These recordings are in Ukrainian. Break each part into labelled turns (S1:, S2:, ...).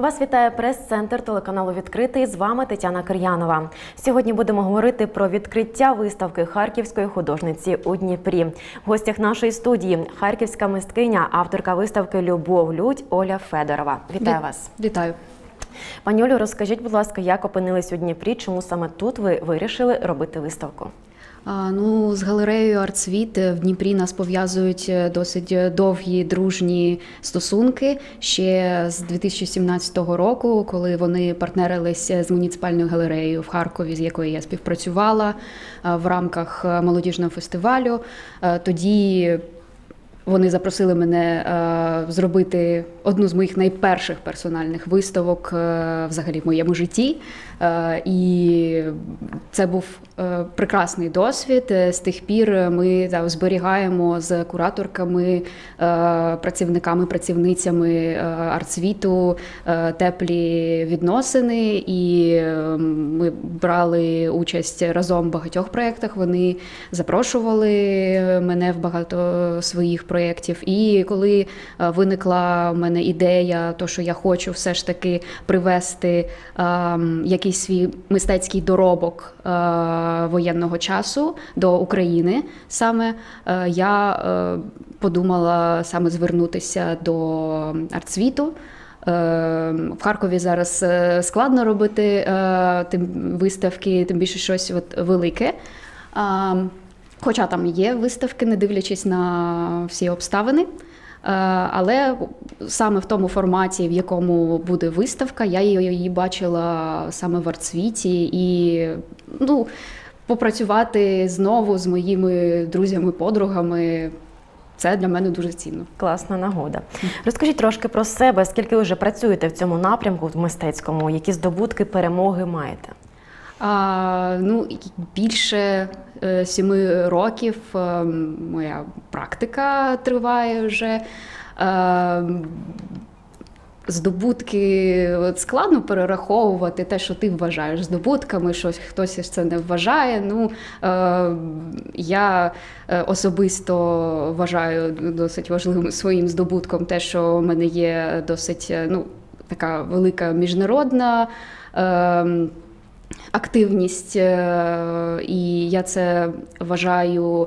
S1: Вас вітає прес-центр телеканалу «Відкритий». З вами Тетяна Кир'янова. Сьогодні будемо говорити про відкриття виставки харківської художниці у Дніпрі. В гостях нашої студії харківська мисткиня, авторка виставки «Любов. Лють» Оля Федорова. Вітаю вас.
S2: Вітаю.
S1: Пані Олю, розкажіть, будь ласка, як опинились у Дніпрі, чому саме тут ви вирішили робити виставку?
S2: З галереєю «Артсвіт» в Дніпрі нас пов'язують досить довгі дружні стосунки. Ще з 2017 року, коли вони партнерилися з муніципальною галереєю в Харкові, з якою я співпрацювала в рамках молодіжного фестивалю. Тоді вони запросили мене зробити одну з моїх найперших персональних виставок взагалі в моєму житті. І це був прекрасний досвід. З тих пір ми зберігаємо з кураторками, працівниками, працівницями «Артсвіту» теплі відносини. І ми брали участь разом в багатьох проєктах. Вони запрошували мене в багато своїх проєктів. І коли виникла в мене ідея, то що я хочу все ж таки привести якийсь свій мистецький доробок воєнного часу до України, саме я подумала саме звернутися до «Артсвіту». В Харкові зараз складно робити виставки, тим більше щось велике. Хоча там є виставки, не дивлячись на всі обставини. Але саме в тому форматі, в якому буде виставка, я її бачила саме в «Артсвіті». І попрацювати знову з моїми друзями, подругами – це для мене дуже цінно.
S1: Класна нагода. Розкажіть трошки про себе, скільки ви вже працюєте в цьому напрямку, в мистецькому, які здобутки, перемоги маєте?
S2: Більше 7 років моя практика триває вже. Здобутки складно перераховувати те, що ти вважаєш здобутками, що хтось це не вважає. Я особисто вважаю досить важливим своїм здобутком те, що в мене є досить така велика міжнародна активність, і я це вважаю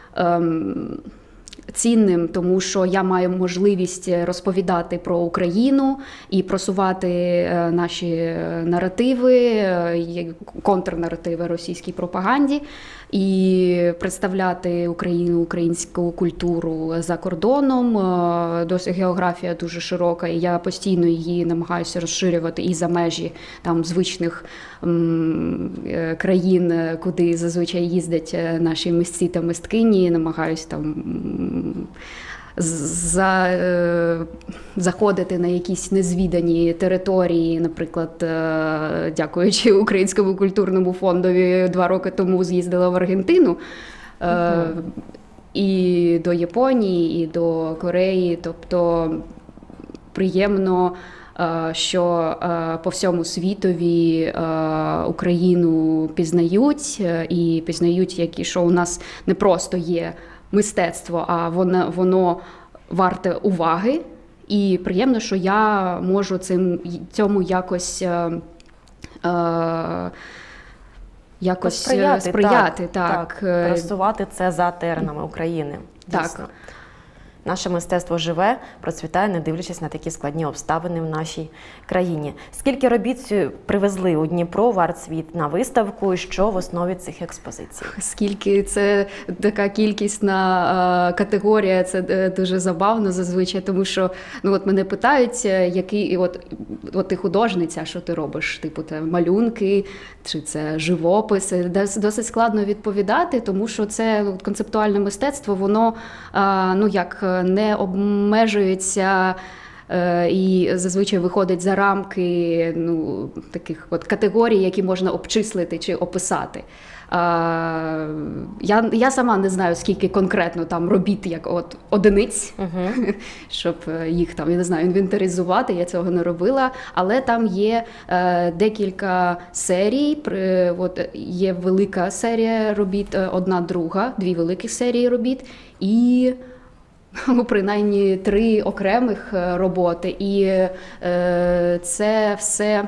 S2: цінним, тому що я маю можливість розповідати про Україну і просувати наші наративи, контрнаративи російській пропаганді, і представляти Україну, українську культуру за кордоном. Досить географія дуже широка, і я постійно її намагаюся розширювати і за межі там країн, куди зазвичай їздять наші митці та мисткині, намагаюся там заходити на якісь незвідані території. Наприклад, дякуючи Українському культурному фондові, 2 роки тому з'їздила в Аргентину, і до Японії, і до Кореї. Тобто приємно, що по всьому світові Україну пізнають, і пізнають, що у нас не просто є мистецтво, а воно варте уваги. І приємно, що я можу цьому якось сприяти.
S1: Так. Просувати це за теренами України. Дійсно.
S2: Так.
S1: Наше мистецтво живе, процвітає, не дивлячись на такі складні обставини в нашій країні. Скільки робіт привезли у Дніпро в «Артсвіт» на виставку, і що в основі цих експозицій?
S2: Скільки? Це така кількісна категорія, це дуже забавно зазвичай, тому що мене питають, який ти художниця, що ти робиш? Типу, це малюнки, чи це живопис? Досить складно відповідати, тому що це концептуальне мистецтво, воно не обмежується і зазвичай виходить за рамки таких категорій, які можна обчислити чи описати. Я сама не знаю, скільки конкретно там робіт, як одиниць, щоб їх там, я не знаю, інвентаризувати, я цього не робила, але там є декілька серій, є велика серія робіт, одна, друга, 2 великих серії робіт, і принаймні 3 окремих роботи, і це все.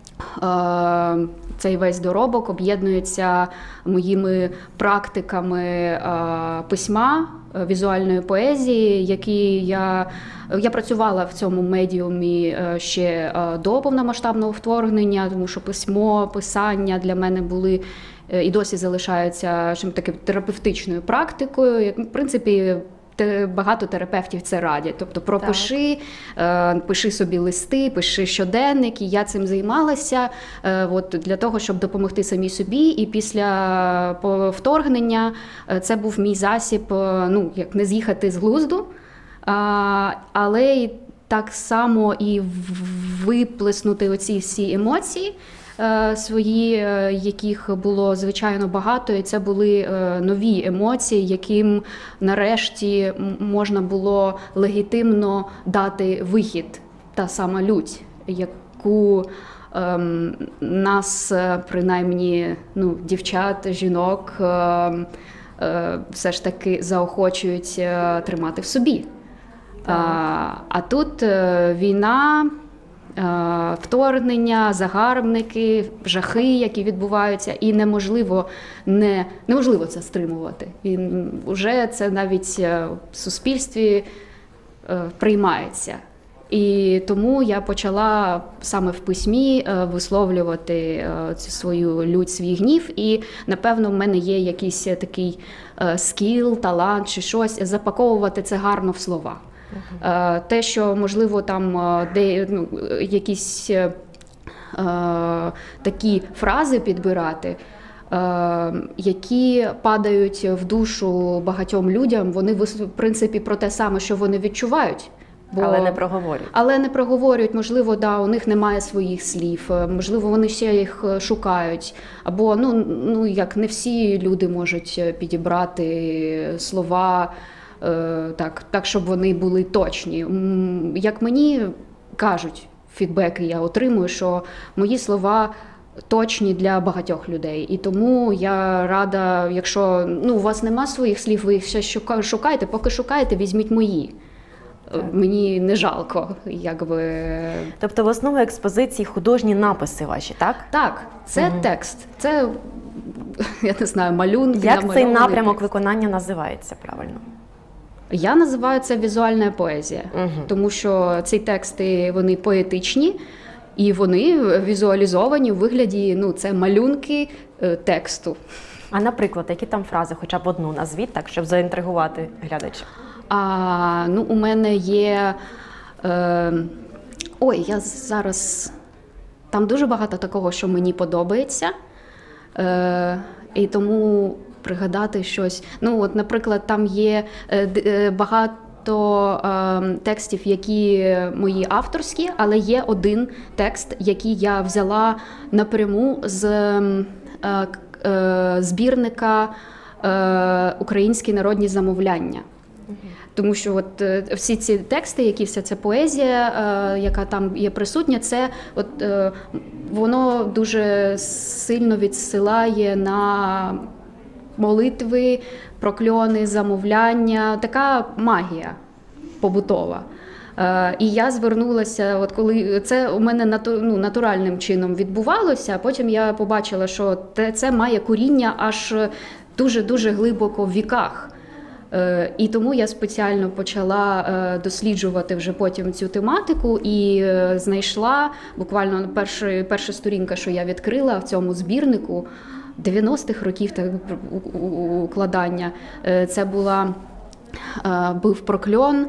S2: Цей весь доробок об'єднується моїми практиками письма, візуальної поезії, які я працювала в цьому медіумі ще до повномасштабного вторгнення, тому що письмо, писання для мене були і досі залишаються таким терапевтичною практикою. В принципі, багато терапевтів це радять. Тобто пропиши, пиши собі листи, пиши щоденник. І я цим займалася для того, щоб допомогти самій собі. І після вторгнення це був мій засіб, як не з'їхати з глузду, але і так само і виплеснути оці всі емоції свої, яких було звичайно багато, і це були нові емоції, яким нарешті можна було легітимно дати вихід, та сама лють, яку нас, принаймні, дівчат, жінок, все ж таки заохочують тримати в собі. А тут війна, вторгнення, загарбники, жахи, які відбуваються, і неможливо це стримувати. І вже це навіть в суспільстві приймається. І тому я почала саме в письмі висловлювати цю свою лють, свій гнів. І, напевно, в мене є якийсь такий скіл, талант чи щось, запаковувати це гарно в слова. Те, що, можливо, там якісь такі фрази підбирати, які падають в душу багатьом людям, вони, в принципі, про те саме, що вони відчувають. Але не проговорюють, можливо, у них немає своїх слів, можливо, вони ще їх шукають. Або, як не всі люди можуть підібрати слова, так, щоб вони були точні. Як мені кажуть, фідбеки я отримую, що мої слова точні для багатьох людей. І тому я рада, якщо у вас нема своїх слів, ви їх ще шукаєте, поки шукаєте, візьміть мої. Мені не жалко, якби.
S1: Тобто в основі експозиції художні написи ваші, так?
S2: Так, це текст, це, я не знаю, малюнки.
S1: Як цей напрямок виконання називається правильно?
S2: Я називаю це візуальна поезія, тому що ці тексти, вони поетичні, і вони візуалізовані у вигляді, це малюнки тексту.
S1: А, наприклад, які там фрази, хоча б одну назвіть, так, щоб заінтригувати глядача?
S2: У мене є... я зараз... Там дуже багато такого, що мені подобається, і тому пригадати щось. Наприклад, там є багато текстів, які мої авторські, але є один текст, який я взяла напряму з збірника «Українські народні замовляння». Тому що всі ці тексти, вся ця поезія, яка там є присутня, це воно дуже сильно відсилає на молитви, прокльони, замовляння, така магія побутова. І я звернулася, коли це у мене натуральним чином відбувалося, а потім я побачила, що це має коріння аж дуже-дуже глибоко в віках. І тому я спеціально почала досліджувати вже потім цю тематику і знайшла буквально перша сторінка, що я відкрила в цьому збірнику 90-х років укладання. Це був прокльон: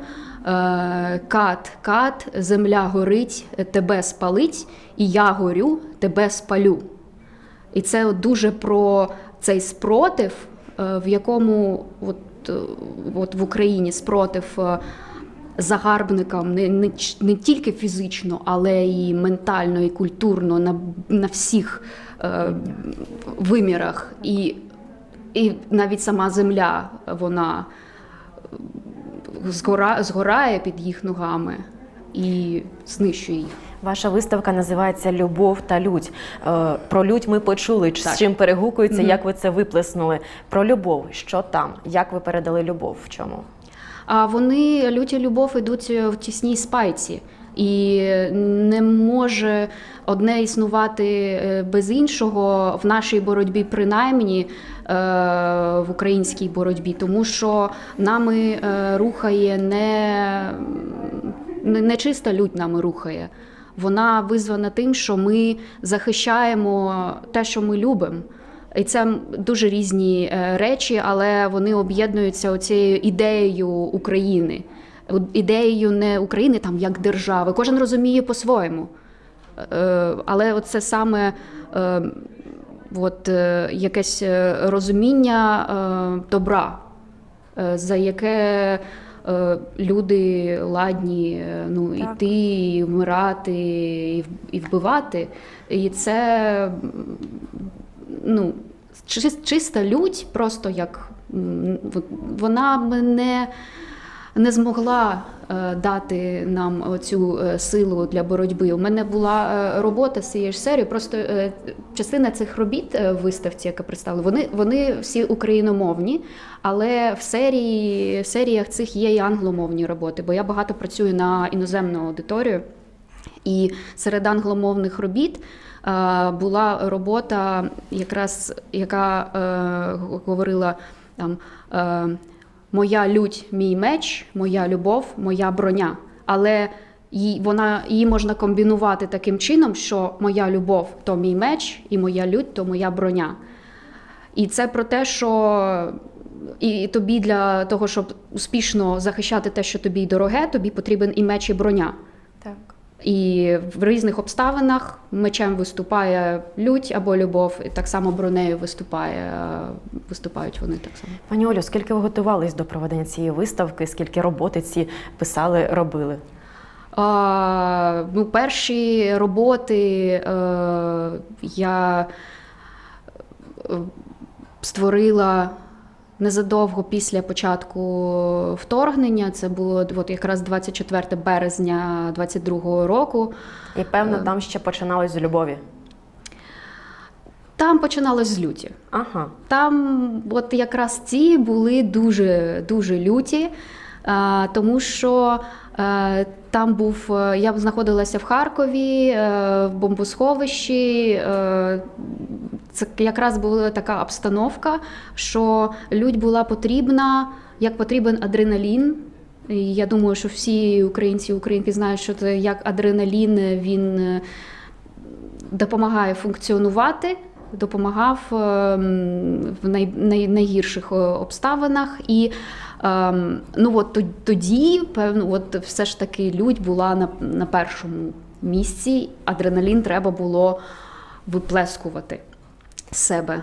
S2: «Кат, земля горить, тебе спалить, і я горю, тебе спалю». І це дуже про цей спротив, в якому в Україні спротив загарбникам не тільки фізично, але і ментально, і культурно, на всіх вимірах. І навіть сама земля, вона згорає під їх ногами і знищує їх.
S1: Ваша виставка називається «Любов та лють». Про лють ми почули, з чим перегукується, як ви це виплеснули. Про любов, що там? Як ви передали любов? В чому?
S2: а вони, люті любов, ідуть в тісній спайці. І не може одне існувати без іншого в нашій боротьбі, принаймні в українській боротьбі, тому що нами рухає не чиста лють нами рухає. Вона визвана тим, що ми захищаємо те, що ми любимо. І це дуже різні речі, але вони об'єднуються оцією ідеєю України. Ідеєю не України там як держави. Кожен розуміє по-своєму. Але це саме якесь розуміння добра, за яке люди ладні йти, і вмирати, і вбивати. І це чиста лють, просто як вона не змогла дати нам цю силу для боротьби. У мене була робота з цією ж серією, просто частина цих робіт в виставці, яка представила, вони всі україномовні, але в серіях цих є і англомовні роботи, бо я багато працюю на іноземну аудиторію. І серед англомовних робіт була робота, якраз, яка говорила там «Моя лють, мій меч, моя любов, моя броня». Але її можна комбінувати таким чином, що моя любов – то мій меч, і моя лють – то моя броня. І це про те, що і тобі для того, щоб успішно захищати те, що тобі дороге, тобі потрібен і меч, і броня. Так. І в різних обставинах мечем виступає лють або любов, і так само бронею виступають вони так само.
S1: Пані Олю, скільки ви готувались до проведення цієї виставки, скільки роботи ці писали, робили?
S2: Перші роботи я створила незадовго після початку вторгнення. Це було якраз 24 березня 22-го року.
S1: І, певно, там ще починалось з любові.
S2: Там починалось з люті.
S1: Ага.
S2: Там якраз ці були дуже люті, тому що я знаходилася в Харкові, в бомбосховищі. Це якраз була така обстановка, що людь була потрібна, як потрібен адреналін. І я думаю, що всі українці і українки знають, що це як адреналін, він допомагає функціонувати, допомагав в найгірших обставинах. І тоді, певно, все ж таки лють була на першому місці, адреналін треба було виплескувати з себе.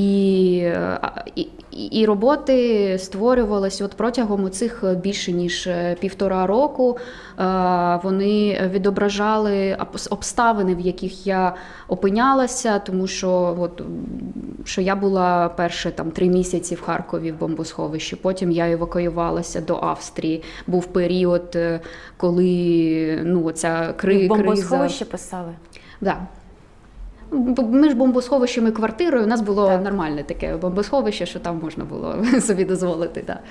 S2: І роботи створювалися протягом цих більше ніж 1,5 року. Вони відображали обставини, в яких я опинялася, тому що я була перші 3 місяці в Харкові в бомбосховищі, потім я евакуювалася до Австрії. Був період, коли ця криза...
S1: В бомбосховищі писали?
S2: Так. Ми ж бомбосховищем і квартирою, у нас було нормальне таке бомбосховище, що там можна було собі дозволити. Да.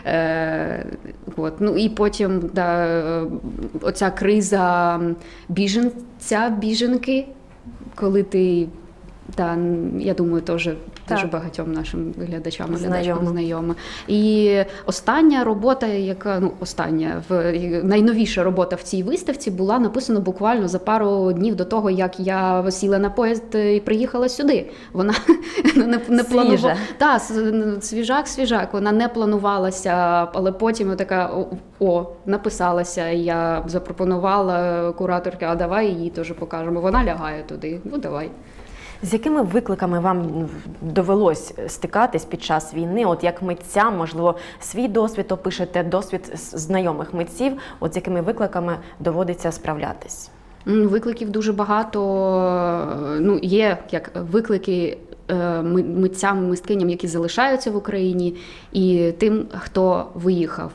S2: І потім оця криза біженки, коли ти, я думаю, теж багатьом нашим глядачам знайома. І остання робота, найновіша робота в цій виставці була написана буквально за пару днів до того, як я сіла на поїзд і приїхала сюди. Вона не планувала. Так, свіжак. Вона не планувалася, але потім написалася. Я запропонувала кураторці, а давай її теж покажемо. Вона лягає туди, давай.
S1: З якими викликами вам довелось стикатись під час війни? Як митцям, можливо, свій досвід опишете, досвід знайомих митців, з якими викликами доводиться справлятись?
S2: Викликів дуже багато. Є як виклики митцям, мисткиням, які залишаються в Україні, і тим, хто виїхав.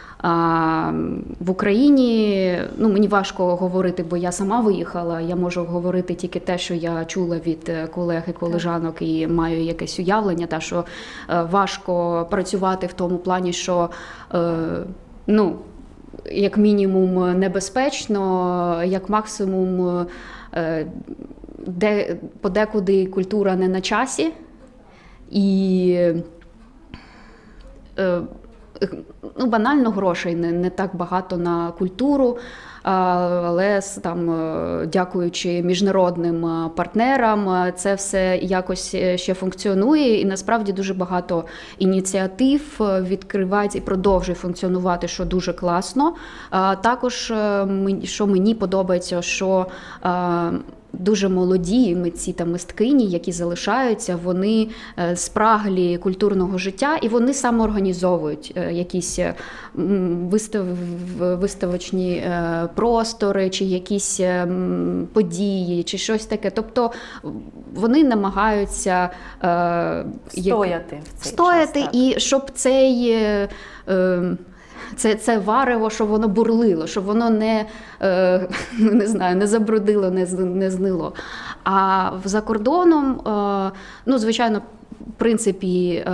S2: В Україні, мені важко говорити, бо я сама виїхала, я можу говорити тільки те, що я чула від колег і колежанок і маю якесь уявлення, що важко працювати в тому плані, що ну, як мінімум небезпечно, як максимум подекуди культура не на часі. І ну, банально грошей не так багато на культуру, але там, дякуючи міжнародним партнерам, це все якось ще функціонує, і насправді дуже багато ініціатив відкривається і продовжує функціонувати, що дуже класно. Також, що мені подобається, що дуже молоді митці та мисткині, які залишаються, вони спраглі культурного життя, і вони самоорганізовують якісь виставочні простори, чи якісь події, чи щось таке. Тобто вони намагаються
S1: стояти в цей
S2: стояти,
S1: час, так.
S2: І щоб це варево, щоб воно бурлило, щоб воно не знаю, не забрудило, не знило. А за кордоном, ну, звичайно, в принципі,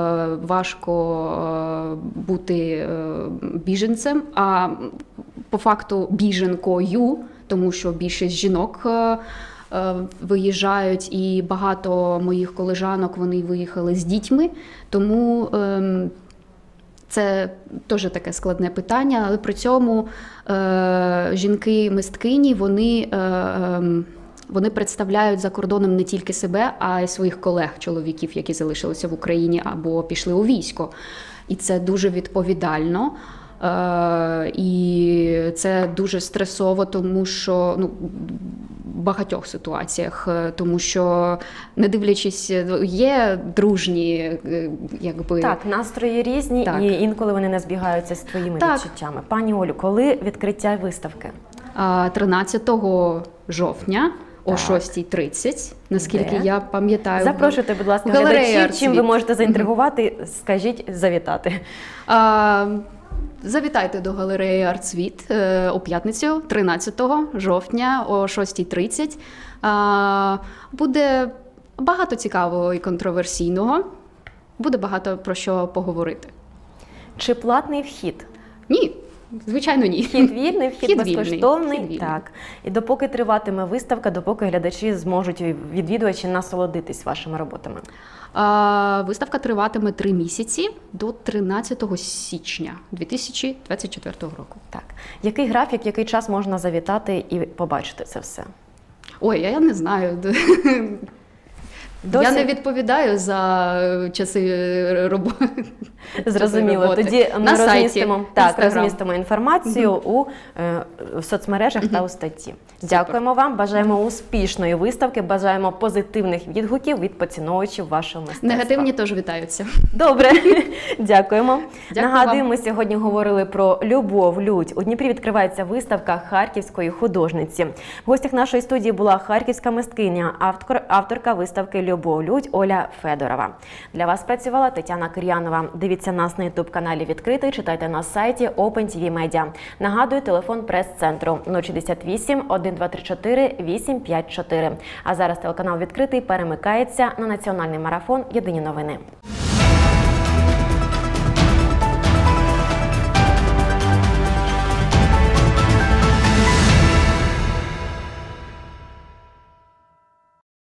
S2: важко бути біженцем, а по факту біженкою, тому що більшість жінок виїжджають, і багато моїх колежанок, вони виїхали з дітьми, тому це теж таке складне питання, але при цьому жінки-мисткині, вони представляють за кордоном не тільки себе, а й своїх колег-чоловіків, які залишилися в Україні або пішли у військо. І це дуже відповідально. І це дуже стресово, тому що, ну, в багатьох ситуаціях, тому що, не дивлячись, є дружні, якби...
S1: Так, настрої різні,
S2: так.
S1: І інколи вони не збігаються з твоїми
S2: Так.
S1: відчуттями. Пані Олю, коли відкриття виставки?
S2: 13 жовтня о 6:30, наскільки
S1: Де?
S2: я пам'ятаю.
S1: Запрошуйте, будь ласка,
S2: Галерея
S1: глядачів,
S2: «Арт
S1: чим ви
S2: Світ».
S1: можете заінтригувати, скажіть, завітати.
S2: Завітайте до галереї «Арт Світ» у п'ятницю, 13 жовтня о 6:30. Буде багато цікавого і контроверсійного, буде багато про що поговорити.
S1: Чи платний вхід?
S2: Ні, звичайно, ні.
S1: Вхід вільний, вхід безкоштовний.
S2: Вхід вільний.
S1: Так. І допоки триватиме виставка, допоки глядачі зможуть, відвідувачі, насолодитись вашими роботами.
S2: Виставка триватиме 3 місяці до 13 січня 2024 року.
S1: Так. Який графік, який час можна завітати і побачити це все?
S2: Ой, я не знаю. Я не відповідаю за часи роботи.
S1: Зрозуміло. Тоді ми
S2: на
S1: розмістимо,
S2: сайті,
S1: розмістимо інформацію в соцмережах та у статті. Дякуємо вам, бажаємо успішної виставки, бажаємо позитивних відгуків від поціновувачів вашого мистецтва.
S2: Негативні теж вітаються.
S1: Добре, дякуємо.
S2: Дякую
S1: Нагадую,
S2: вам.
S1: ми сьогодні говорили про любов, лють. У Дніпрі відкривається виставка харківської художниці. В гостях нашої студії була харківська мисткиня, авторка виставки «Любов, лють» Оля Федорова. Для вас працювала Тетяна Кир'янова. Дивіться нас на YouTube-каналі «Відкритий», читайте на сайті OpenTV Media. Нагадую, телефон прес-центру 068 1234 854. А зараз телеканал «Відкритий» перемикається на національний марафон «Єдині новини».